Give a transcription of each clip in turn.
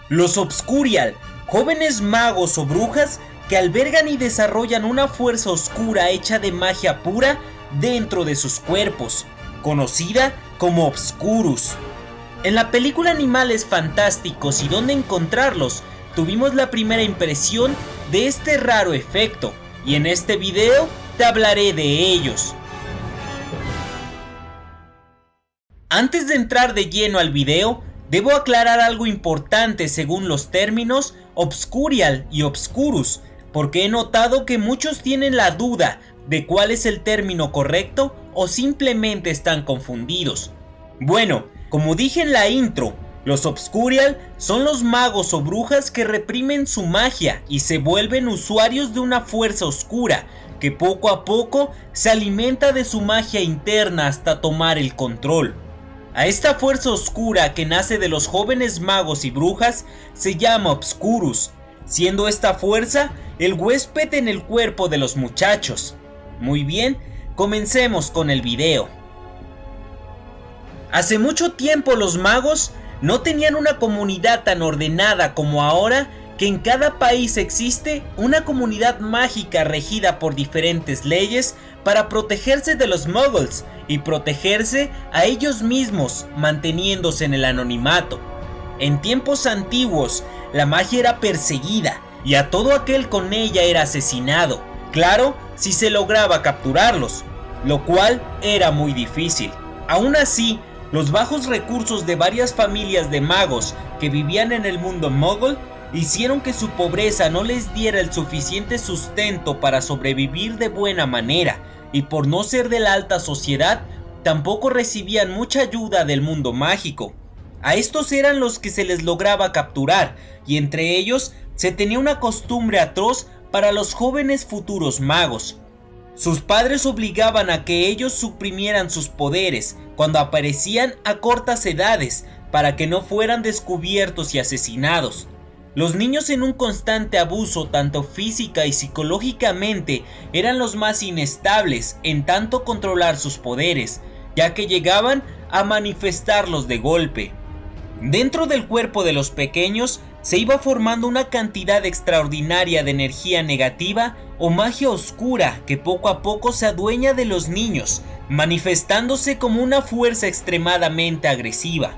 Los Obscurial, jóvenes magos o brujas que albergan y desarrollan una fuerza oscura hecha de magia pura dentro de sus cuerpos, conocida como Obscurus. En la película Animales Fantásticos y Dónde Encontrarlos, tuvimos la primera impresión de este raro efecto, y en este video te hablaré de ellos. Antes de entrar de lleno al video, debo aclarar algo importante según los términos Obscurial y Obscurus, porque he notado que muchos tienen la duda de cuál es el término correcto o simplemente están confundidos. Bueno, como dije en la intro, los Obscurial son los magos o brujas que reprimen su magia y se vuelven usuarios de una fuerza oscura que poco a poco se alimenta de su magia interna hasta tomar el control. A esta fuerza oscura que nace de los jóvenes magos y brujas se llama Obscurus, siendo esta fuerza el huésped en el cuerpo de los muchachos. Muy bien, comencemos con el video. Hace mucho tiempo los magos no tenían una comunidad tan ordenada como ahora, que en cada país existe una comunidad mágica regida por diferentes leyes para protegerse de los muggles y protegerse a ellos mismos, manteniéndose en el anonimato. En tiempos antiguos, la magia era perseguida y a todo aquel con ella era asesinado, claro, si se lograba capturarlos, lo cual era muy difícil. Aún así, los bajos recursos de varias familias de magos que vivían en el mundo muggle hicieron que su pobreza no les diera el suficiente sustento para sobrevivir de buena manera, y por no ser de la alta sociedad, tampoco recibían mucha ayuda del mundo mágico. A estos eran los que se les lograba capturar, y entre ellos se tenía una costumbre atroz para los jóvenes futuros magos. Sus padres obligaban a que ellos suprimieran sus poderes cuando aparecían a cortas edades para que no fueran descubiertos y asesinados. Los niños en un constante abuso tanto física y psicológicamente eran los más inestables en tanto controlar sus poderes, ya que llegaban a manifestarlos de golpe. Dentro del cuerpo de los pequeños se iba formando una cantidad extraordinaria de energía negativa o magia oscura que poco a poco se adueña de los niños, manifestándose como una fuerza extremadamente agresiva.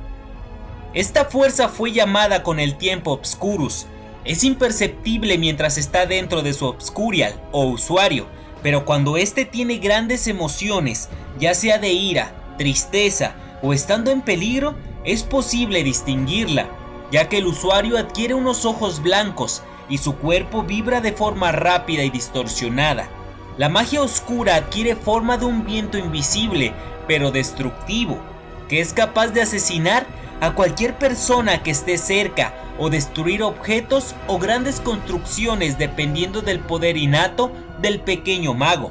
Esta fuerza fue llamada con el tiempo Obscurus. Es imperceptible mientras está dentro de su Obscurial o usuario, pero cuando éste tiene grandes emociones, ya sea de ira, tristeza o estando en peligro, es posible distinguirla, ya que el usuario adquiere unos ojos blancos y su cuerpo vibra de forma rápida y distorsionada. La magia oscura adquiere forma de un viento invisible, pero destructivo, que es capaz de asesinar a cualquier persona que esté cerca o destruir objetos o grandes construcciones dependiendo del poder innato del pequeño mago.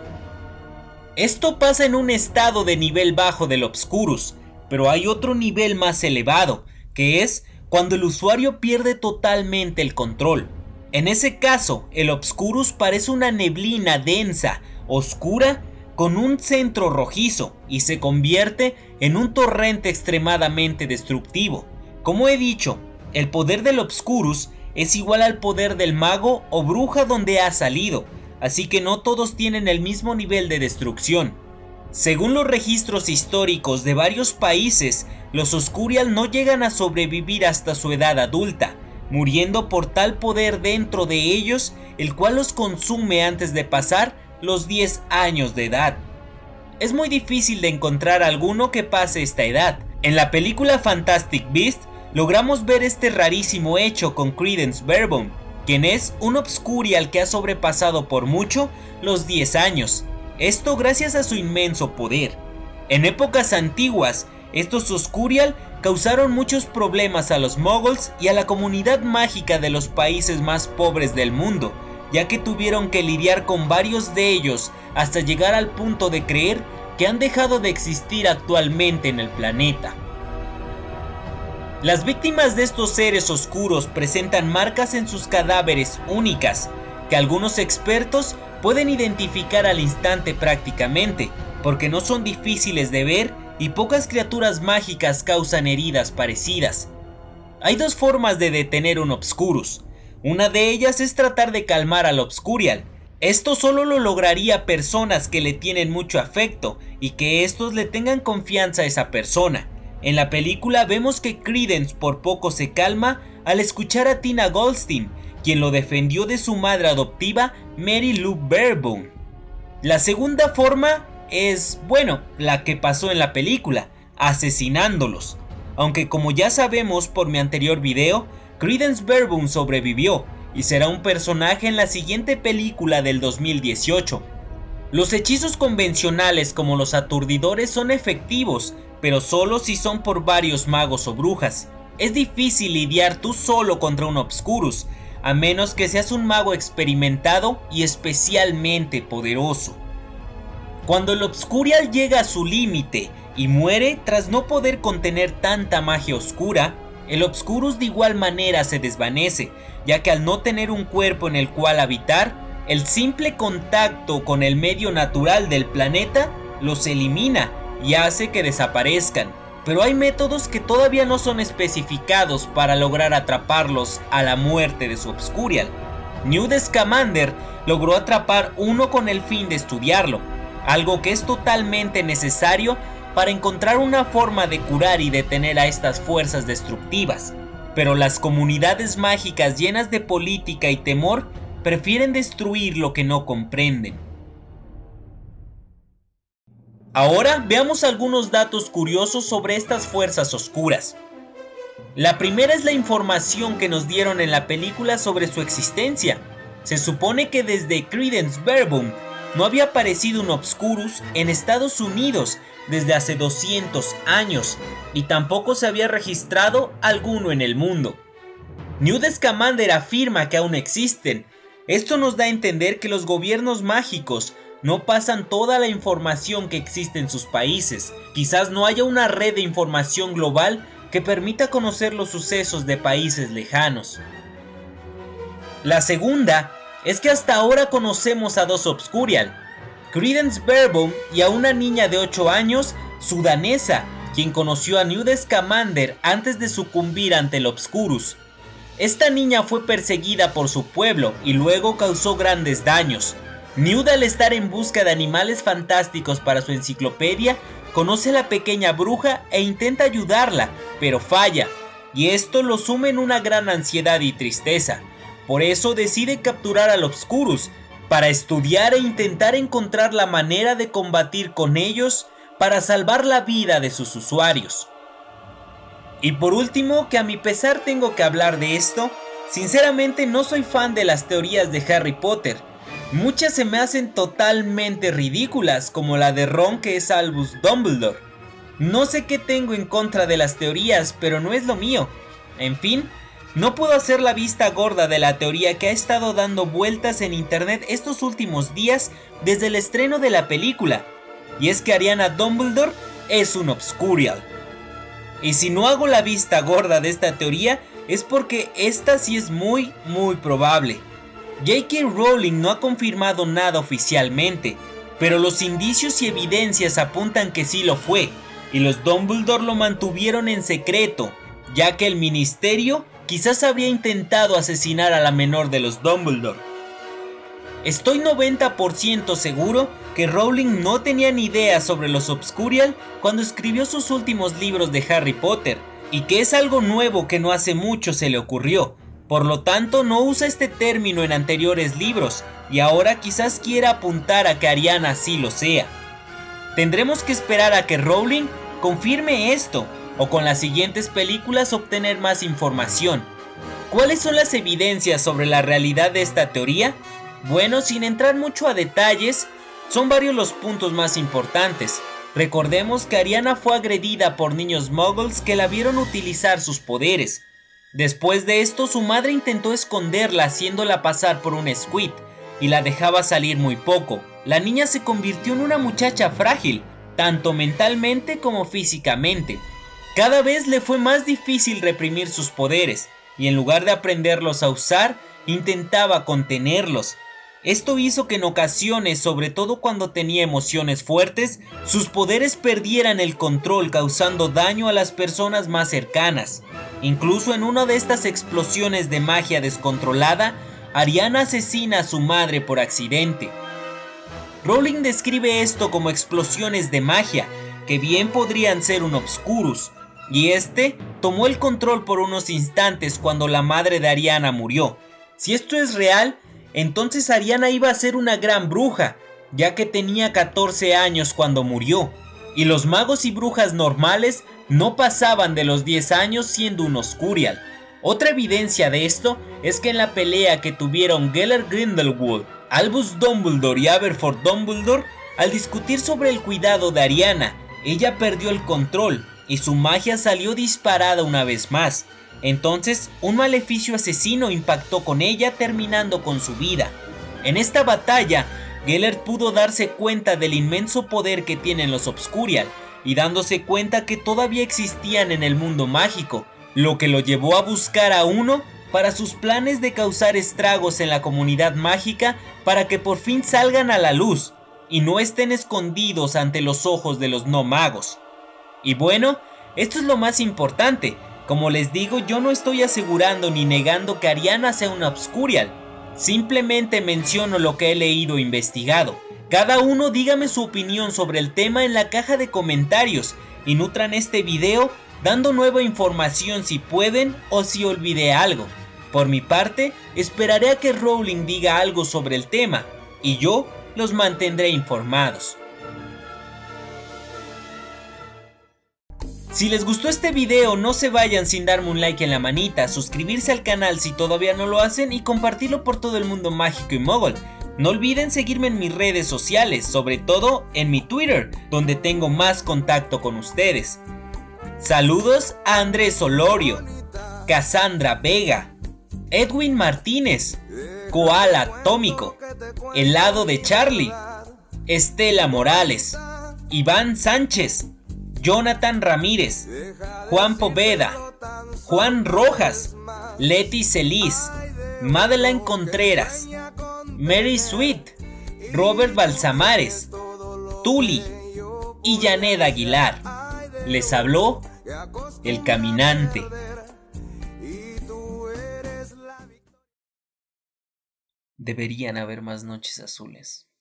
Esto pasa en un estado de nivel bajo del Obscurus, pero hay otro nivel más elevado, que es cuando el usuario pierde totalmente el control. En ese caso, el Obscurus parece una neblina densa, oscura, con un centro rojizo y se convierte en un torrente extremadamente destructivo. Como he dicho, el poder del Obscurus es igual al poder del mago o bruja donde ha salido, así que no todos tienen el mismo nivel de destrucción. Según los registros históricos de varios países, los Obscurial no llegan a sobrevivir hasta su edad adulta, muriendo por tal poder dentro de ellos, el cual los consume antes de pasar los 10 años de edad. Es muy difícil de encontrar alguno que pase esta edad. En la película Fantastic Beasts logramos ver este rarísimo hecho con Credence Barebone, quien es un Obscurial que ha sobrepasado por mucho los 10 años. Esto gracias a su inmenso poder. En épocas antiguas, estos Obscurial causaron muchos problemas a los muggles y a la comunidad mágica de los países más pobres del mundo, ya que tuvieron que lidiar con varios de ellos hasta llegar al punto de creer que han dejado de existir actualmente en el planeta. Las víctimas de estos seres oscuros presentan marcas en sus cadáveres únicas, que algunos expertos pueden identificar al instante prácticamente, porque no son difíciles de ver y pocas criaturas mágicas causan heridas parecidas. Hay dos formas de detener un Obscurus. Una de ellas es tratar de calmar al Obscurial. Esto solo lo lograría personas que le tienen mucho afecto y que estos le tengan confianza a esa persona. En la película vemos que Credence por poco se calma al escuchar a Tina Goldstein, quien lo defendió de su madre adoptiva Mary Lou Barebone. La segunda forma es, bueno, la que pasó en la película, asesinándolos. Aunque como ya sabemos por mi anterior video, Credence Barebone sobrevivió y será un personaje en la siguiente película del 2018. Los hechizos convencionales como los aturdidores son efectivos, pero solo si son por varios magos o brujas. Es difícil lidiar tú solo contra un Obscurus, a menos que seas un mago experimentado y especialmente poderoso. Cuando el Obscurial llega a su límite y muere tras no poder contener tanta magia oscura, el Obscurus de igual manera se desvanece, ya que al no tener un cuerpo en el cual habitar, el simple contacto con el medio natural del planeta los elimina y hace que desaparezcan. Pero hay métodos que todavía no son especificados para lograr atraparlos a la muerte de su Obscurial. Newt Scamander logró atrapar uno con el fin de estudiarlo, algo que es totalmente necesario para encontrar una forma de curar y detener a estas fuerzas destructivas. Pero las comunidades mágicas llenas de política y temor prefieren destruir lo que no comprenden. Ahora veamos algunos datos curiosos sobre estas fuerzas oscuras. La primera es la información que nos dieron en la película sobre su existencia. Se supone que desde Credence Barebone no había aparecido un Obscurus en Estados Unidos desde hace 200 años y tampoco se había registrado alguno en el mundo. Newt Scamander afirma que aún existen. Esto nos da a entender que los gobiernos mágicos no pasan toda la información que existe en sus países. Quizás no haya una red de información global que permita conocer los sucesos de países lejanos. La segunda es que hasta ahora conocemos a dos Obscurial, Credence Barebone y a una niña de 8 años, sudanesa, quien conoció a Newt Scamander antes de sucumbir ante el Obscurus. Esta niña fue perseguida por su pueblo y luego causó grandes daños. Newt, al estar en busca de animales fantásticos para su enciclopedia, conoce a la pequeña bruja e intenta ayudarla, pero falla, y esto lo sume en una gran ansiedad y tristeza. Por eso decide capturar al Obscurus, para estudiar e intentar encontrar la manera de combatir con ellos para salvar la vida de sus usuarios. Y por último, que a mi pesar tengo que hablar de esto, sinceramente no soy fan de las teorías de Harry Potter. Muchas se me hacen totalmente ridículas, como la de Ron que es Albus Dumbledore. No sé qué tengo en contra de las teorías, pero no es lo mío. En fin, no puedo hacer la vista gorda de la teoría que ha estado dando vueltas en internet estos últimos días desde el estreno de la película, y es que Ariana Dumbledore es un Obscurial. Y si no hago la vista gorda de esta teoría es porque esta sí es muy probable. J.K. Rowling no ha confirmado nada oficialmente, pero los indicios y evidencias apuntan que sí lo fue, y los Dumbledore lo mantuvieron en secreto, ya que el ministerio quizás habría intentado asesinar a la menor de los Dumbledore. Estoy 90% seguro que Rowling no tenía ni idea sobre los Obscurial cuando escribió sus últimos libros de Harry Potter, y que es algo nuevo que no hace mucho se le ocurrió. Por lo tanto no usa este término en anteriores libros, y ahora quizás quiera apuntar a que Ariana sí lo sea. Tendremos que esperar a que Rowling confirme esto, o con las siguientes películas obtener más información. ¿Cuáles son las evidencias sobre la realidad de esta teoría? Bueno, sin entrar mucho a detalles, son varios los puntos más importantes. Recordemos que Ariana fue agredida por niños muggles que la vieron utilizar sus poderes. Después de esto, su madre intentó esconderla haciéndola pasar por un squid y la dejaba salir muy poco. La niña se convirtió en una muchacha frágil, tanto mentalmente como físicamente. Cada vez le fue más difícil reprimir sus poderes, y en lugar de aprenderlos a usar, intentaba contenerlos. Esto hizo que en ocasiones, sobre todo cuando tenía emociones fuertes, sus poderes perdieran el control, causando daño a las personas más cercanas. Incluso en una de estas explosiones de magia descontrolada, Ariana asesina a su madre por accidente. Rowling describe esto como explosiones de magia, que bien podrían ser un Obscurus, y este tomó el control por unos instantes cuando la madre de Ariana murió. Si esto es real, entonces Ariana iba a ser una gran bruja, ya que tenía 14 años cuando murió, y los magos y brujas normales no pasaban de los 10 años siendo un Oscurial. Otra evidencia de esto es que en la pelea que tuvieron Gellert Grindelwald, Albus Dumbledore y Aberforth Dumbledore, al discutir sobre el cuidado de Ariana, ella perdió el control y su magia salió disparada una vez más. Entonces, un maleficio asesino impactó con ella, terminando con su vida. En esta batalla, Gellert pudo darse cuenta del inmenso poder que tienen los Obscurial, y dándose cuenta que todavía existían en el mundo mágico, lo que lo llevó a buscar a uno para sus planes de causar estragos en la comunidad mágica para que por fin salgan a la luz, y no estén escondidos ante los ojos de los no magos. Y bueno, esto es lo más importante. Como les digo, yo no estoy asegurando ni negando que Ariana sea una Obscurial. Simplemente menciono lo que he leído e investigado. Cada uno dígame su opinión sobre el tema en la caja de comentarios y nutran este video dando nueva información si pueden o si olvidé algo. Por mi parte, esperaré a que Rowling diga algo sobre el tema y yo los mantendré informados. Si les gustó este video, no se vayan sin darme un like en la manita, suscribirse al canal si todavía no lo hacen y compartirlo por todo el mundo mágico y mogol. No olviden seguirme en mis redes sociales, sobre todo en mi Twitter, donde tengo más contacto con ustedes. Saludos a Andrés Olorio, Cassandra Vega, Edwin Martínez, Koala Atómico, Helado de Charlie, Estela Morales, Iván Sánchez, Jonathan Ramírez, Juan Poveda, Juan Rojas, Leti Celis, Madeleine Contreras, Mary Sweet, Robert Balsamares, Tuli y Janet Aguilar. Les habló el caminante. Deberían haber más noches azules.